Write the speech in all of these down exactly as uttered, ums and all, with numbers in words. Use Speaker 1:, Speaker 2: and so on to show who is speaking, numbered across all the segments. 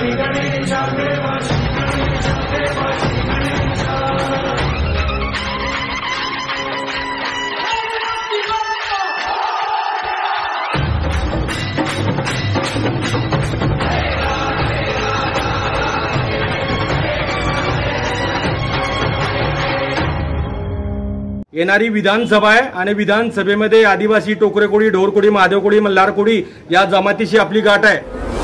Speaker 1: येणारी विधानसभा आहे आणि विधानसभेमध्ये आदिवासी, टोकरे कोळी, ढोर कोळी, महादेव कोळी, मल्हार कोळी या जमातीशी आपली गाठ आहे।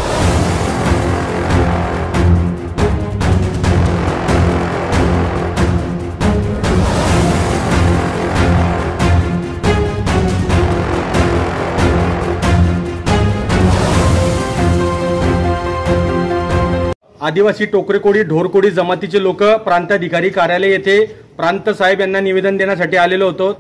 Speaker 1: आदिवासी, टोकरे कोळी, ढोर कोळी जमातीचे लोक प्रांताधिकारी कार्यालय येथे प्रांत साहेब यांना निवेदन देण्यासाठी आलेलो होतो।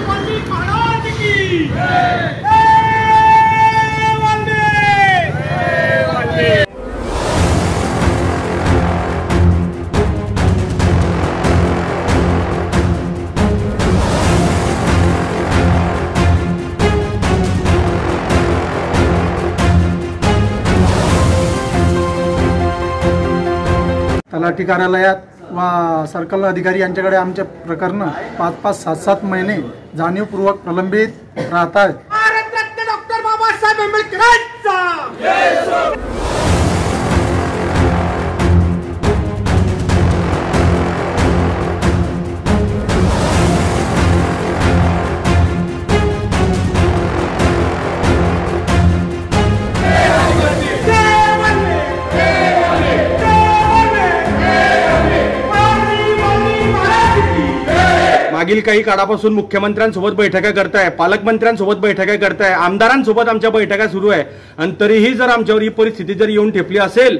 Speaker 2: तलाठी कार्यालयात व सर्कल अधिकारी यांच्याकडे आमचे प्रकरण पाच पाच सात सात महिने जाणीवपूर्वक प्रलंबित राहतात।
Speaker 3: भारतरत्न डॉक्टर बाबासाहेब आंबेडकरांचा
Speaker 1: मागील काही काळापासून मुख्यमंत्र्यांसोबत बैठका करताय, पालकमंत्र्यांसोबत बैठका करताय, आमदारांसोबत आमच्या बैठका सुरू आहे आणि तरीही जर आमच्यावर ही परिस्थिती जर येऊन ठेपली असेल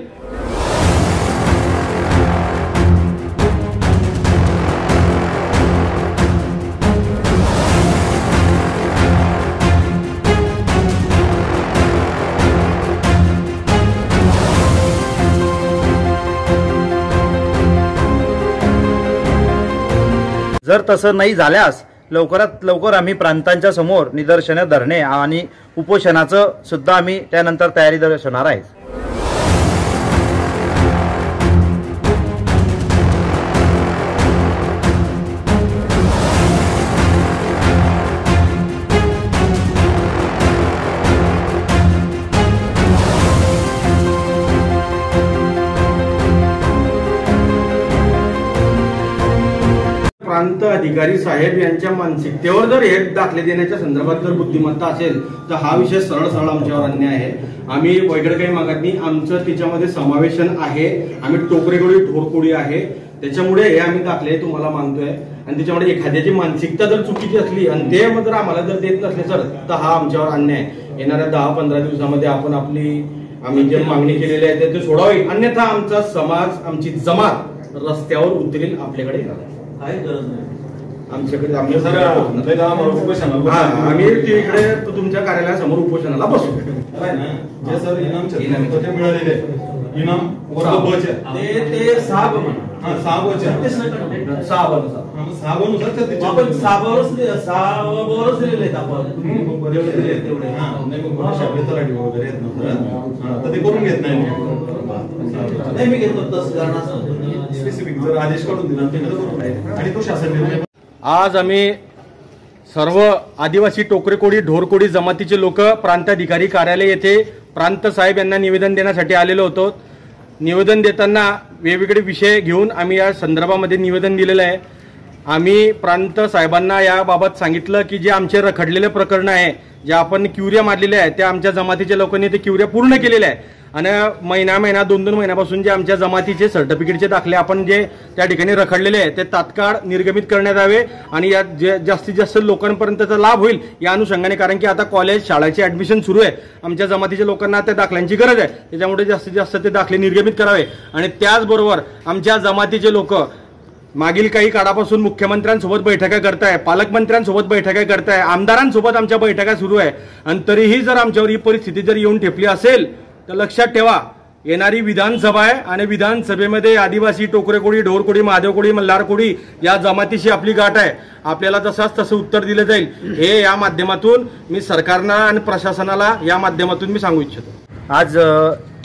Speaker 4: जर तसं नाही झाल्यास लवकरात लवकर आम्ही प्रांतांच्या समोर निदर्शने, धरणे आणि उपोषणाचं सुद्धा आम्ही त्यानंतर तयारी दर्शवणार आहे।
Speaker 1: प्रांत अधिकारी साहेब यांच्या मानसिकतेवर जर हे दाखले देण्याच्या संदर्भात जर बुद्धिमत्ता असेल तर हा विषय सरळ सरळ आमच्यावर अन्याय आहे। आम्ही वेगळं काही मागत नाही, आमचं त्याच्यामध्ये समावेशन आहे, आम्ही टोकरे कोळी, ढोर कोळी आहे, त्याच्यामुळे हे आम्ही दाखले तुम्हाला मानतोय आणि त्याच्यामुळे एखाद्याची मानसिकता जर चुकीची असली आणि ते जर आम्हाला जर देत नसले सर तर हा आमच्यावर अन्याय आहे। येणाऱ्या दहा पंधरा दिवसामध्ये आपण आपली आम्ही जे मागणी केलेली आहे ते सोडावी, अन्यथा आमचा समाज, आमची जमात रस्त्यावर उतरेल, आपल्याकडे येणार काही गरज नाही। आमच्याकडे आम्ही आम्ही तिकडे तुमच्या कार्यालयासमोर उपोषणाला बसू
Speaker 5: जे सर इनाम मिळालेले इनाम ते सहा हा सहा सहा सहा बनुसार आपण सहावरच सहावरच दिलेले आहेत आपण तेवढे हा नाही शाबे तलाठी वगैरे येत नव्हतं तर ते करून घेत नाही नाही मी घेतो तसं स्पेसिफिक जर आदेश काढून दिला ते करून आणि तो शासन निर्णय।
Speaker 1: आज आम्ही सर्व आदिवासी, टोकरे कोळी, ढोर कोळी जमातीचे लोक प्रांताधिकारी कार्यालय येथे प्रांत साहेब यांना निवेदन देण्यासाठी आलेलो होतो। निवेदन देताना वेगवेगळे विषय घेऊन आम्ही या संदर्भामध्ये निवेदन दिलेलं आहे। आम्ही प्रांत साहेबांना याबाबत सांगितलं की जे आमचे रखडलेले प्रकरण आहे, जे आपण क्युरिया मारलेले आहे, त्या आमच्या जमातीच्या लोकांनी ते क्युरिया पूर्ण केलेले आहे आणि महिना महिना दोन दोन महिन्यापासून जे आमच्या जमातीचे सर्टिफिकेटचे दाखले आपण जे त्या ठिकाणी रखडलेले आहे ते तात्काळ निर्गमित करण्यात यावे आणि या जास्तीत जास्त लोकांपर्यंतचा लाभ होईल या अनुषंगाने, कारण की आता कॉलेज, शाळेचे ऍडमिशन सुरू आहे, आमच्या जमातीच्या लोकांना त्या दाखल्यांची गरज आहे, त्याच्यामुळे जास्तीत जास्त ते दाखले निर्गमित करावे। आणि त्याचबरोबर आमच्या जमातीचे लोक मागील काही काळापासून मुख्यमंत्र्यांसोबत बैठका करताय, पालकमंत्र्यांसोबत बैठका करताय, आमदारांसोबत आमच्या बैठका सुरू आहे आणि तरीही जर आमच्यावर ही परिस्थिती जर येऊन ठेपली असेल तर लक्षात ठेवा, येणारी विधानसभा आहे आणि विधानसभेमध्ये आदिवासी, टोकरे कोळी, ढोर कोळी, महादेव कोळी, मल्हार कोळी या जमातीशी आपली गाठ आहे। आपल्याला तसाच तसं उत्तर दिलं जाईल हे या माध्यमातून मी सरकारला आणि प्रशासनाला या माध्यमातून मी सांगू इच्छितो।
Speaker 4: आज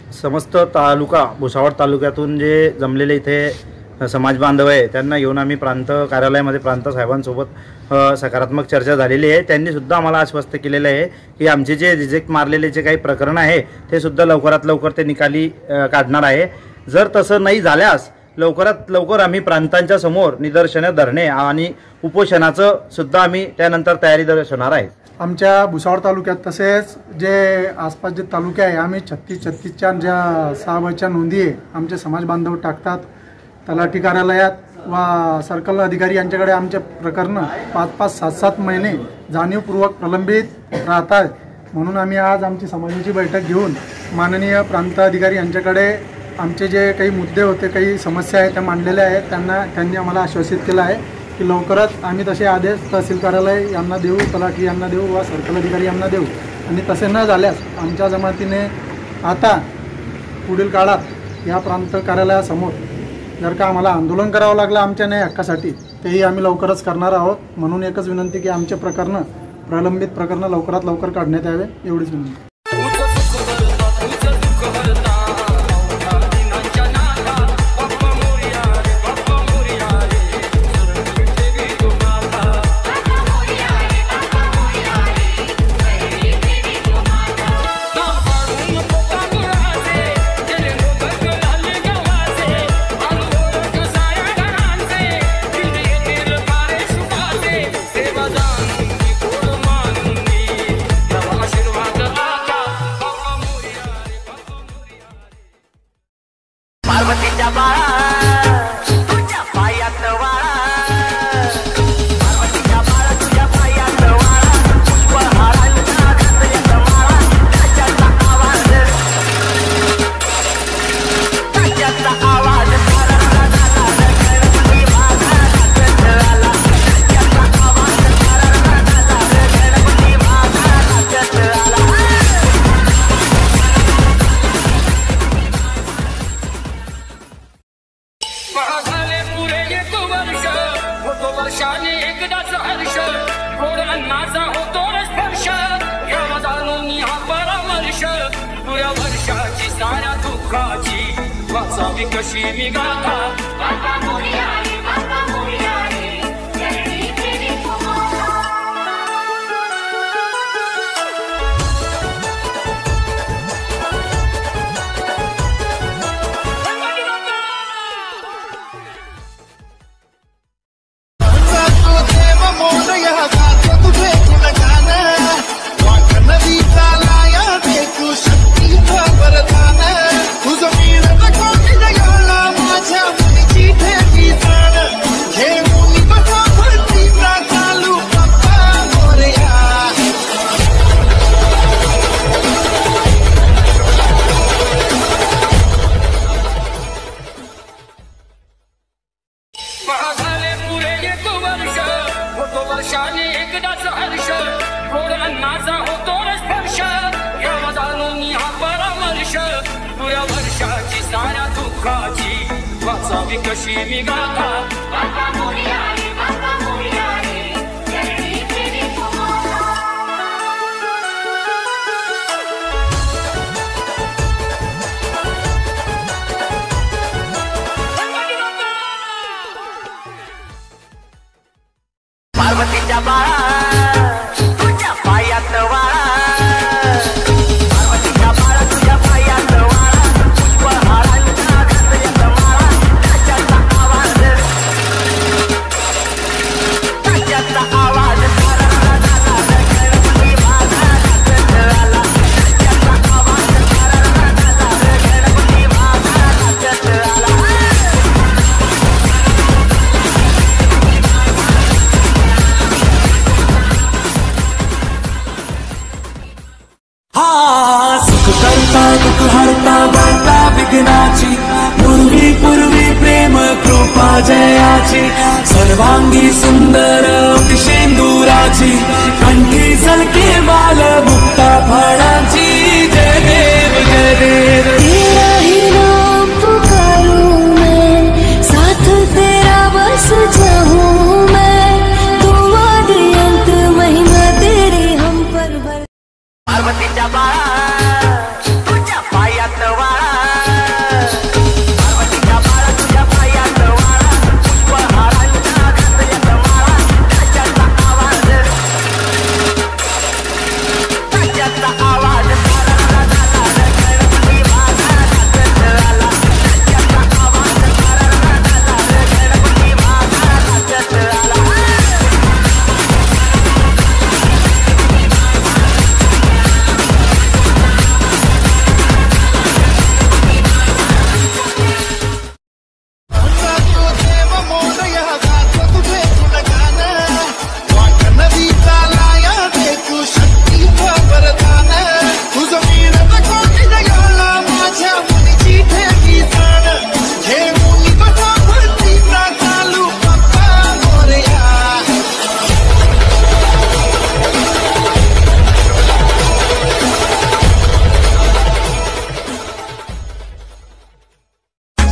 Speaker 4: समस्त तालुका भुसावळ तालुक्यातून जे जमलेले इथे समाज बांधव आहे त्यांना घेऊन आम्ही प्रांत कार्यालयामध्ये प्रांत साहेबांसोबत सकारात्मक चर्चा झालेली आहे। त्यांनी सुद्धा आम्हाला आश्वस्त केलेलं आहे की आमचे जे रिजेक्ट मारलेले जे काही प्रकरण आहे ते सुद्धा लवकरात लवकर ते निकाली काढणार आहे। जर तसं नाही झाल्यास लवकरात लवकर आम्ही प्रांतांच्या समोर निदर्शने धरणे आणि उपोषणाचं सुद्धा आम्ही त्यानंतर तयारी दर्शवणार आहे।
Speaker 2: आमच्या भुसावळ तालुक्यात तसेच जे आसपास जे तालुके आहे आम्ही छत्तीस छत्तीसच्या ज्या सहा वच्या नोंदी आहे आमचे समाज बांधव टाकतात तलाठी कार्यालयात व सर्कल अधिकारी यांच्याकडे आमचे प्रकरणं पाच पाच सात सात महिने जाणीवपूर्वक प्रलंबित राहतात। म्हणून आम्ही आज आमची समाजाची बैठक घेऊन माननीय प्रांत अधिकारी यांच्याकडे आमचे जे काही मुद्दे होते काही समस्या आहेत त्या मांडलेल्या आहेत। त्यांना त्यांनी आम्हाला आश्वासित केलं आहे की लवकरच आम्ही तसे आदेश तहसील कार्यालय यांना देऊ, तलाठी यांना देऊ व सर्कल अधिकारी यांना देऊ आणि तसे न झाल्यास आमच्या जमातीने आता पुढील काळात या प्रांत कार्यालयासमोर जर का आम्हाला आंदोलन करावं लागलं आमच्या न्याय हक्कासाठी तेही आम्ही लवकरच करणार आहोत। म्हणून एकच विनंती की आमचे प्रकरणं प्रलंबित प्रकरणं लवकरात लवकर काढण्यात यावे एवढीच विनंती।
Speaker 6: सर्वांगी सुंदर शेंदुराची कंठी सलके माल मुक्ता फळाची जय देव जय देव
Speaker 7: तेरा ही नाम पुकारूं मैं साथ तेरा बस जाऊं मैं तुम आदि अंत महिमा तेरे हम पर भर पार्वतीच्या बाळा तुझ्या पायात वाळा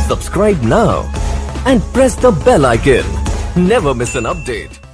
Speaker 8: Subscribe now and press the bell icon. Never miss an update.